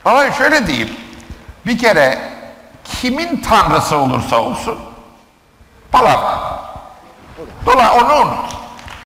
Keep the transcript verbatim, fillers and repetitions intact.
Ama şöyle diyeyim, bir kere kimin tanrısı olursa olsun palavra. Dolayısıyla onu unut.